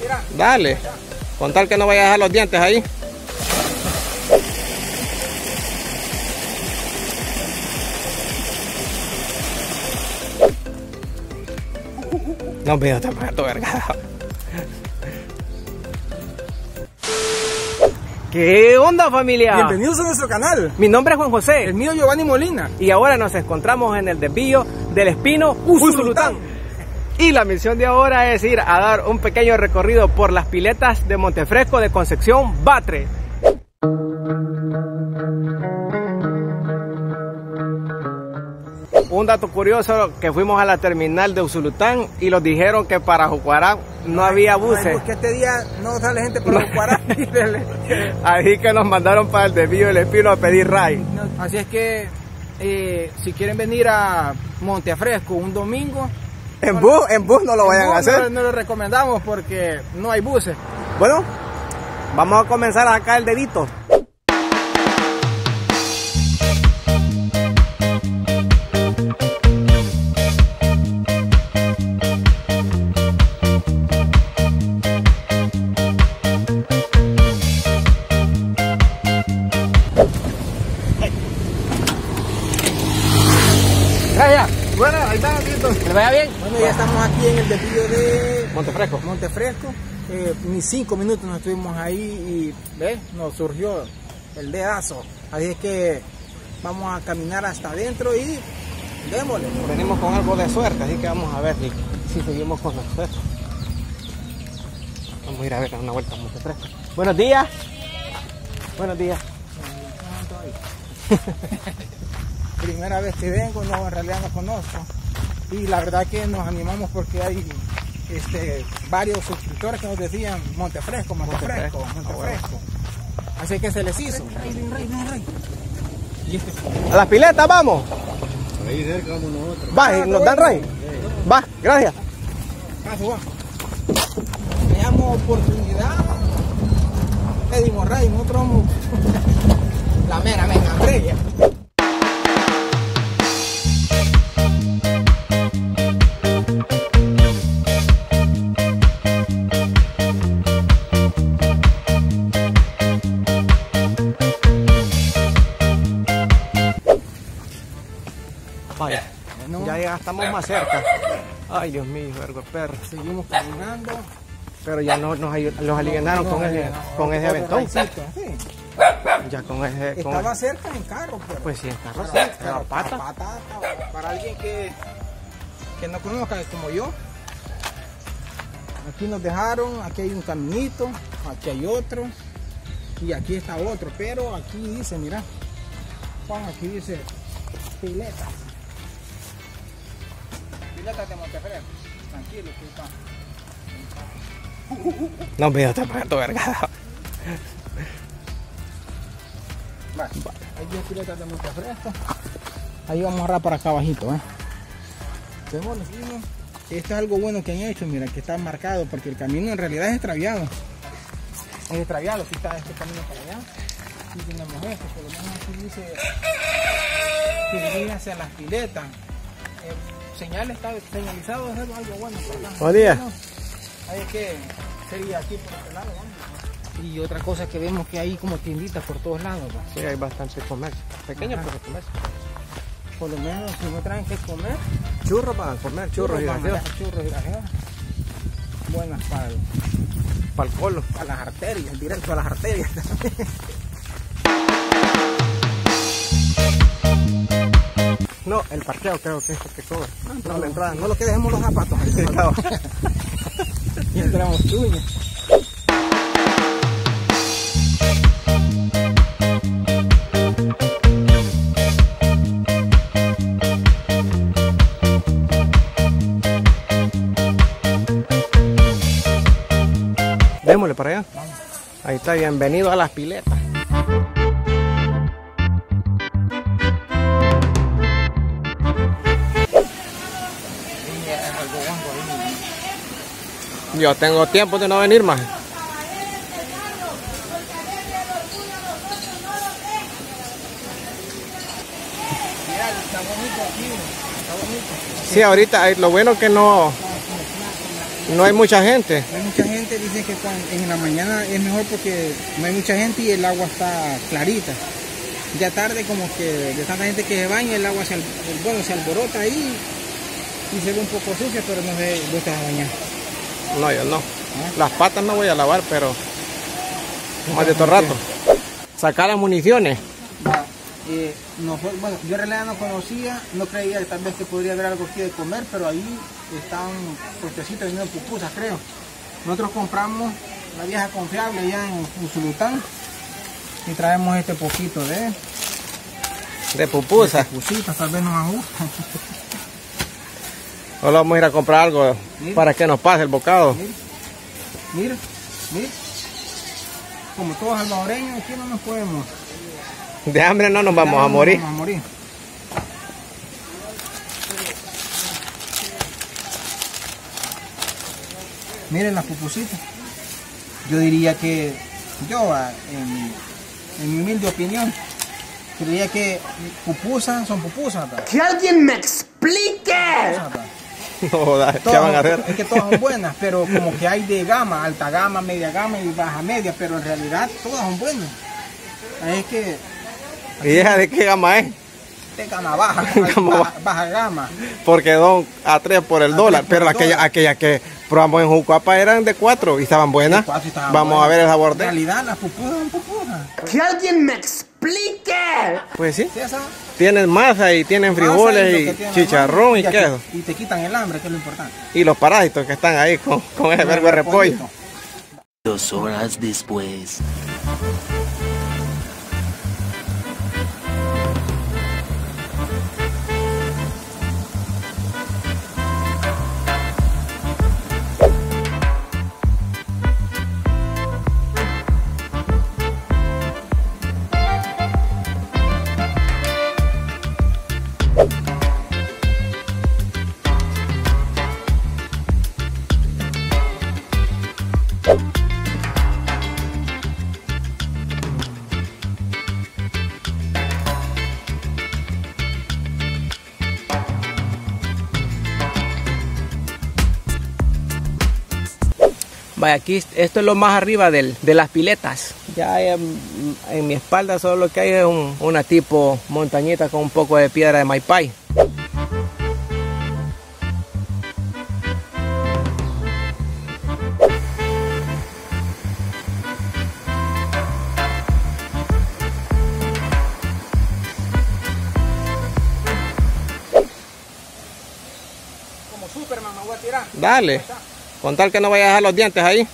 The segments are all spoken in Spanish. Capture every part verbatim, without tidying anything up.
Dale. Con tal que no vaya a dejar los dientes ahí. No veo, te mato, verga. ¿Qué onda, familia? Bienvenidos a nuestro canal. Mi nombre es Juan José. El mío, Giovanni Molina. Y ahora nos encontramos en el desvío del Espino Usulután. Y la misión de ahora es ir a dar un pequeño recorrido por las piletas de Montefresco de Concepción Batre. Un dato curioso, que fuimos a la terminal de Usulután y nos dijeron que para Jucuará no había buses. Porque este día no sale gente para Jucuará. Así que nos mandaron para el desvío del Espino a pedir ray. Así es que eh, si quieren venir a Montefresco un domingo, en no, bus, en bus no lo vayan a hacer. No, no lo recomendamos porque no hay buses. Bueno, vamos a comenzar a sacar el dedito. Gracias. Bueno, ahí está, listo. Que le vaya bien. Bueno, ya estamos aquí en el desvío de Montefresco. Montefresco. Eh, ni cinco minutos nos estuvimos ahí y ¿ves? Nos surgió el dedazo. Así es que vamos a caminar hasta adentro y démosle. Venimos con algo de suerte, así que vamos a ver si, si seguimos con la suerte. Vamos a ir a ver una vuelta a Montefresco. Buenos días. Buenos días. Primera vez que vengo, no, en realidad no conozco. Y la verdad que nos animamos porque hay este, varios suscriptores que nos decían Montefresco, Montefresco, Montefresco. Montefresco. Así que se les hizo. Rey, rey, rey, rey. Y este... A las piletas vamos. Por ahí cerca vamos nosotros. Va, y nos dan rey. Va, gracias. Paso, va. Me llamo Oportunidad. Pedimos rey, nosotros vamos. La mera, venga, Andrea. Vaya, No. ya, ya estamos más cerca. Ay, Dios mío, vergo perro. Seguimos caminando. Pero ya no nos ayud- los alivianaron No, con no, ese, no, con ese otro aventón. raycito, sí. Ya con ese. Con Estaba ese- cerca en carro, pero. Pues sí, en carro sí, pero, pero pata. pata, para alguien que, que no conozca como yo. Aquí nos dejaron, aquí hay un caminito, aquí hay otro y aquí está otro, pero aquí dice, mira, Juan, aquí dice piletas. Piletas de Montefresco. Tranquilo, que está. No me te mato, verga. Vale. Hay diez piletas de Montefresco. Ahí vamos a agarrar para acá abajito, ¿eh? Tenemos los vinos. Esto es algo bueno que han hecho, mira, que está marcado, porque el camino en realidad es extraviado. Es extraviado, aquí está este camino para allá. Aquí tenemos este, por lo menos aquí dice que dirige hacia las piletas. El señal está señalizado, es algo bueno para acá. Buen día. No, hay que sería aquí por este lado, vamos. Y otra cosa que vemos que hay como tienditas por todos lados, ¿va? Sí, hay bastante comercio. Pequeño, Ajá. pero comercio. Por lo menos si no traen que comer, Churros para comer, churros y van a gaseosas. dejar churros y gaseosas. Buenas para, el- Para el colo. para las arterias, directo a las arterias también. No, el parqueo creo que es el que cobra. No, la entrada. No lo que dejemos los zapatos ahí. Sí, claro. Y entramos tuñas. Démosle para allá. Ahí está, bienvenido a las piletas. Yo tengo tiempo de no venir más. Mira, está bonito aquí, está bonito. Sí, ahorita eh, lo bueno que no, No hay mucha gente. No hay mucha gente, dicen que cuando, en la mañana es mejor porque no hay mucha gente y el agua está clarita. Ya tarde como que de tanta gente que se baña, el agua se, bueno, se alborota ahí y se ve un poco sucia, pero no se gusta bañar. No, yo no. ¿Ah? Las patas no voy a lavar, pero más de todo rato. Sacar las municiones. Va, eh, no, bueno, yo en realidad no conocía, no creía tal vez que podría haber algo aquí de comer, pero ahí están puestecitos vendiendo pupusas, creo. Nosotros compramos la vieja confiable allá en Usulután y traemos este poquito de De pupusas. de pupusitas, tal vez nos gustan. Ahora vamos a ir a comprar algo Mira. para que nos pase el bocado. Mira, mira, mira. Como todos salvadoreños, aquí no nos podemos. De hambre no nos vamos a No morir. Vamos a morir. Miren las pupusitas. Yo diría que, yo, ah, en, mi- en mi humilde opinión, diría que pupusas son pupusas. ¿verdad? ¡Que alguien me explique! Pupusas, ¿verdad? No, joda, ¿qué Todas van a son- hacer? Es que todas son buenas, pero como que hay de gama, alta gama, media gama y baja media, pero en realidad todas son buenas. Es que ¿Y esa de qué gama es? de gama baja, Gama baja, baja gama. Porque don a tres por el A dólar, tres por pero el aquella, dólar. aquella que probamos en Jucuapa eran de cuatro y estaban buenas. De cuatro estaban Vamos buenas. a ver el sabor En de. realidad las pupusas son pupusas. ¡Que alguien me explique! Pues sí, ¿Sí, esa? tienen masa y tienen Masa frijoles lo y que tiene chicharrón la y mano, queso. Y te quitan el hambre, que es lo importante. Y los parásitos que están ahí con, con ese verbo de repollo. Dos horas después. Vaya, aquí esto es lo más arriba del, de las piletas. Ya en, en mi espalda solo lo que hay es un- una tipo montañita con un poco de piedra de maipay. Como Superman me voy a tirar. Dale, con tal que no vaya a dejar los dientes ahí.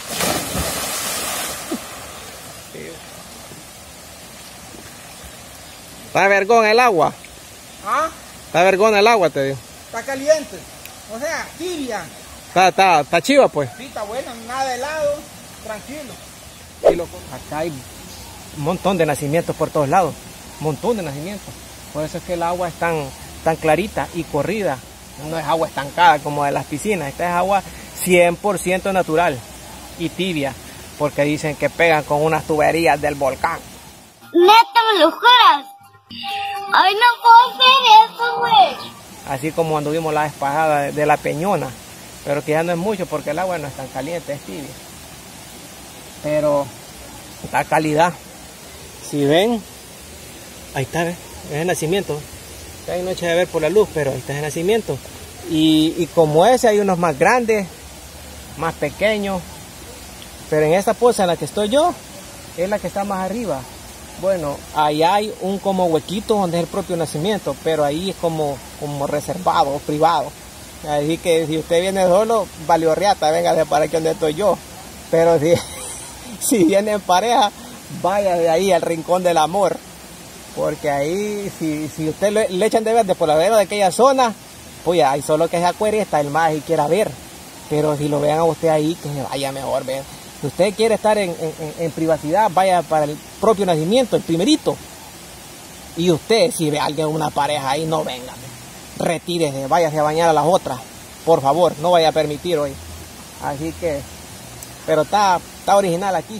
Está vergón el agua. Ah, Está vergón el agua, te digo. está caliente. O sea, tibia. Está, está, está chiva, pues. Sí, está buena, nada de helado, tranquilo. Y lo- acá hay un montón de nacimientos por todos lados. Un montón de nacimientos. Por eso es que el agua es tan, tan clarita y corrida. No es agua estancada como de las piscinas. Esta es agua cien por ciento natural y tibia. Porque dicen que pegan con unas tuberías del volcán. Neta, me lo juras. Ay, no puedo hacer eso, güey. Así como anduvimos la vez pasada de, de la Peñona. Pero que ya no es mucho porque el agua no es tan caliente, es tibia. Pero la calidad. Si ven, ahí está, ¿ves? Es el nacimiento. Hay noche de ver por la luz, pero ahí está el nacimiento. Y, y como ese hay unos más grandes, más pequeños. Pero en esta poza en la que estoy yo, es la que está más arriba. Bueno, ahí hay un como huequito donde es el propio nacimiento, pero ahí es como, como reservado, privado. Así que si usted viene solo, valió riata, venga de para aquí donde estoy yo. Pero si, si viene en pareja, vaya de ahí al rincón del amor. Porque ahí, si, si usted le, le echan de verde por la vera de aquella zona, pues ya, hay solo que se acuerde está el más y quiera ver. Pero si lo vean a usted ahí, que se vaya mejor, ver. Si usted quiere estar en, en, en privacidad, vaya para el propio nacimiento, el primerito. Y usted, si ve a alguien, una pareja ahí, no venga. Retírese, váyase a bañar a las otras. Por favor, no vaya a permitir hoy. Así que, pero está, está original aquí.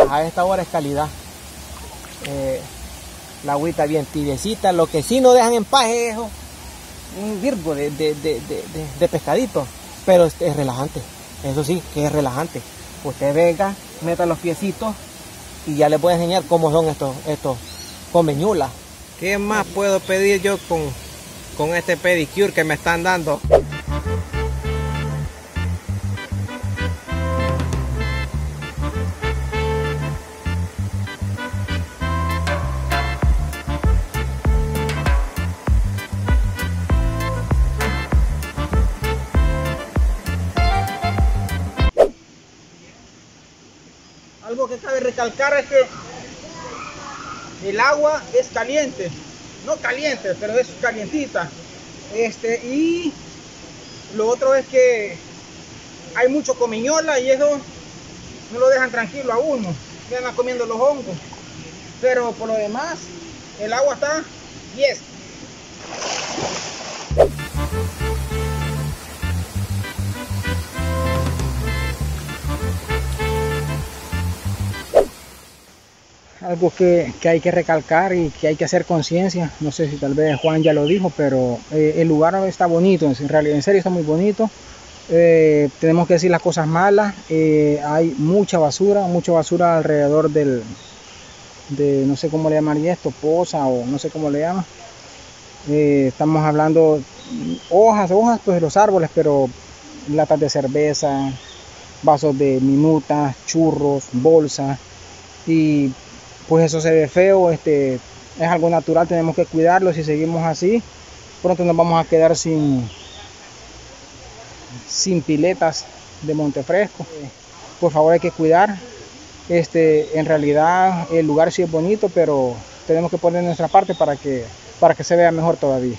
a esta hora es calidad. Eh, la agüita bien tibiecita. Lo que sí no dejan en paz es eso, un virgo de, de, de, de, de, de pescadito, pero es, es relajante. Eso sí, que es relajante. Usted venga, meta los piecitos y ya le voy a enseñar cómo son estos, estos comeñulas. ¿Qué más puedo pedir yo con, con este pedicure que me están dando? Algo que cabe recalcar es que el agua es caliente, no caliente, pero es calientita. Este, y lo otro es que hay mucho comiñola y eso no lo dejan tranquilo a uno, se andan comiendo los hongos. Pero por lo demás, el agua está diez. Algo que, que hay que recalcar y que hay que hacer conciencia, no sé si tal vez Juan ya lo dijo, pero eh, el lugar está bonito, en realidad, en serio está muy bonito. Eh, tenemos que decir las cosas malas, eh, hay mucha basura, mucha basura alrededor del, de no sé cómo le llamaría esto, poza o no sé cómo le llama. Eh, estamos hablando hojas, hojas pues de los árboles, pero latas de cerveza, vasos de minutas, churros, bolsas, y pues eso se ve feo. Este es algo natural, tenemos que cuidarlo. Si seguimos así, pronto nos vamos a quedar sin sin piletas de Montefresco. Por favor, hay que cuidar. Este, en realidad el lugar sí es bonito, pero tenemos que poner nuestra parte para que para que se vea mejor todavía.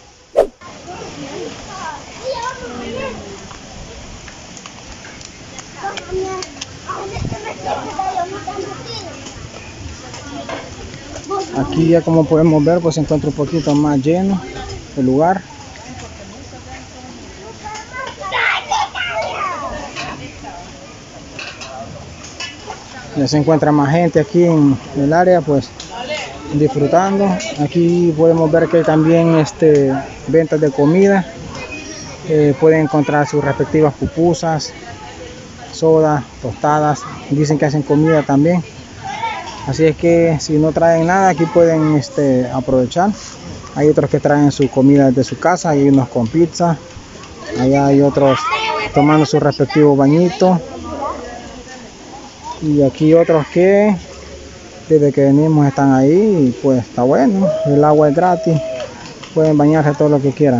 Aquí ya, como podemos ver, pues se encuentra un poquito más lleno el lugar. Ya se encuentra más gente aquí en el área, pues disfrutando. Aquí podemos ver que hay también este, ventas de comida. Eh, pueden encontrar sus respectivas pupusas, sodas, tostadas. Dicen que hacen comida también. Así es que si no traen nada, aquí pueden este, aprovechar. Hay otros que traen su comida desde su casa, hay unos con pizza. Allá hay otros tomando su respectivo bañito. Y aquí otros que desde que venimos están ahí y pues está bueno. El agua es gratis, pueden bañarse todo lo que quieran.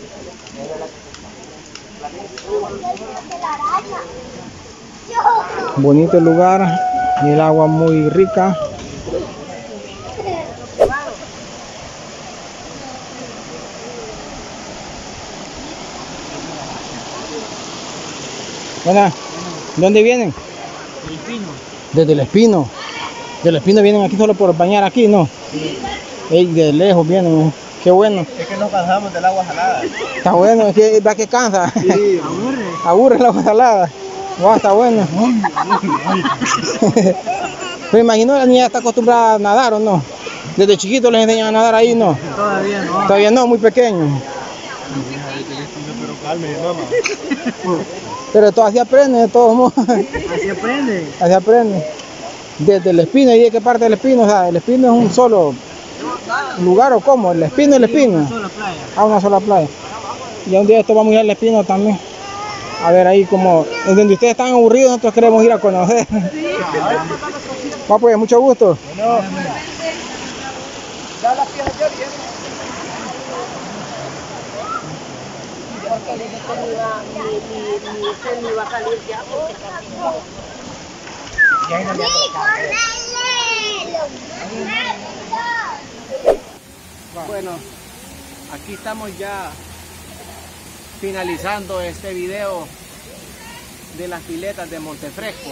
Bonito el lugar y el agua muy rica. Hola, ¿dónde vienen? El Espino. Desde el Espino. Del Espino vienen aquí solo por bañar aquí, ¿no? Sí. Ey, de lejos vienen, qué bueno. Es que nos cansamos del agua salada. Está bueno, es que va que cansa. Sí, aburre. Aburre el agua salada. Wow, está bueno. Me imagino la niña está acostumbrada a nadar, ¿o no? Desde chiquito les enseñan a nadar ahí, ¿no? Todavía no. Todavía no, muy pequeño. Pero calme, mamá. Pero todo así aprende, de todos modos. Así aprende. Así aprende. Desde el Espino, ¿y de qué parte del Espino? O sea, el Espino es un solo lugar, ¿o cómo? El Espino, el Espino. Una sola playa. Ah, una sola playa. Y un día esto vamos a ir al Espino también. A ver ahí como, en donde ustedes están aburridos, nosotros queremos ir a conocer. Va pues, mucho gusto. Bueno. Bueno, aquí estamos ya finalizando este video de las piletas de Montefresco.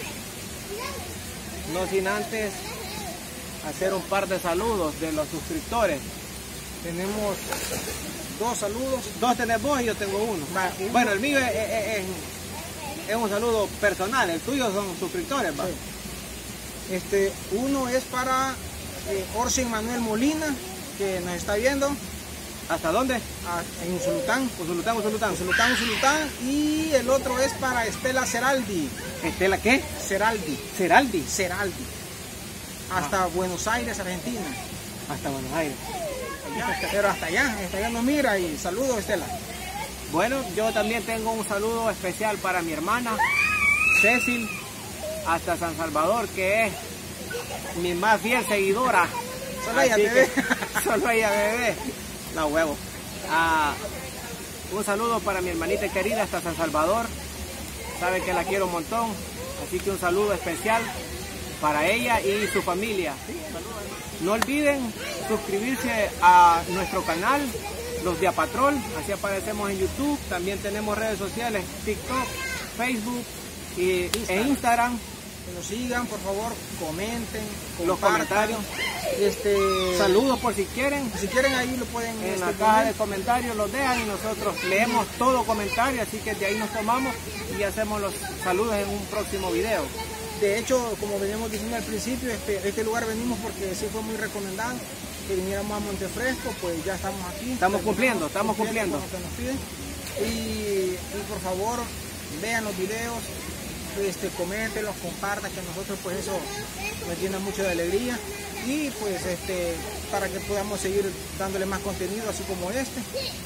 No sin antes hacer un par de saludos de los suscriptores. Tenemos dos saludos, dos tenés vos y yo tengo uno. Bueno, el mío es, es, es, es un saludo personal, el tuyo son suscriptores, ¿va? Sí. Este, uno es para eh, Orsen Manuel Molina, que nos está viendo. ¿Hasta dónde? a- en Usulután. Usulután, Usulután. Usulután, Usulután. Y el otro es para Estela Ceraldi. ¿Estela qué? Ceraldi. Ceraldi. Ceraldi. Hasta Buenos Aires, Argentina. Hasta Buenos Aires. Pero hasta allá, hasta allá nos mira y saludos, Estela. Bueno, yo también tengo un saludo especial para mi hermana Cecil, hasta San Salvador, que es mi más fiel seguidora. Solo ella Así te ve. que- Solo ella me ve. No, huevo. Ah, un saludo para mi hermanita querida hasta San Salvador. Sabe que la quiero un montón. Así que un saludo especial para ella y su familia. No olviden suscribirse a nuestro canal, Los Diapatrol. Así aparecemos en YouTube. También tenemos redes sociales, TikTok, Facebook y, e Instagram. Que nos sigan, por favor, comenten, Los compartan. comentarios. Este, Saludos por si quieren. Si quieren ahí lo pueden En la este, caja poner. de comentarios los dejan y nosotros leemos todo comentario, así que de ahí nos tomamos y hacemos los saludos en un próximo video. De hecho, como veníamos diciendo al principio, este, este lugar venimos porque sí fue muy recomendado que viniéramos a Montefresco, pues ya estamos aquí. Estamos cumpliendo, estamos cumpliendo. con lo que nos piden. Y, y por favor, vean los videos, este, coméntenlos, compartan, que a nosotros pues eso nos llena mucho de alegría. Y pues este, para que podamos seguir dándole más contenido así como este.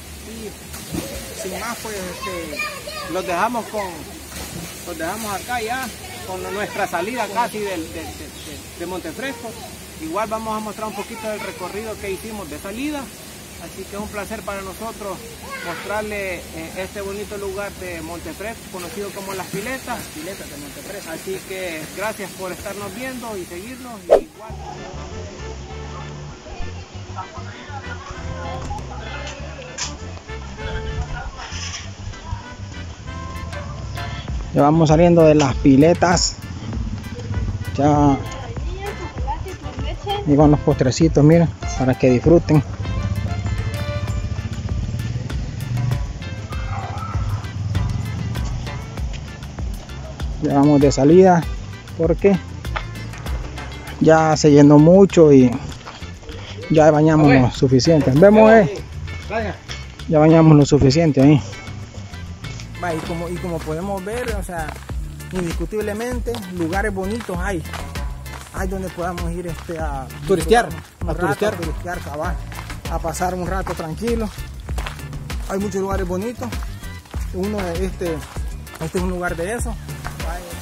Y sin más pues este, Los dejamos con, los dejamos acá ya, con nuestra salida casi del, de, de, de- de Montefresco. Igual vamos a mostrar un poquito del recorrido que hicimos de salida. Así que es un placer para nosotros mostrarle eh, este bonito lugar de Montefresco, conocido como Las Piletas. las piletas de Montefresco. Así que gracias por estarnos viendo y seguirnos. Y igual. Ya vamos saliendo de las piletas. Ya y con los postrecitos, miren, para que disfruten. Ya vamos de salida porque ya se llenó mucho y ya bañamos lo suficiente. Vemos, eh, ya bañamos lo suficiente ahí. Va, y como, y como podemos ver, o sea, indiscutiblemente lugares bonitos hay. Hay donde podamos ir este, a Turistear, un a rato, turistear. a turistear, cabal, a pasar un rato tranquilo. Hay muchos lugares bonitos. Uno, este, este es un lugar de eso. Va,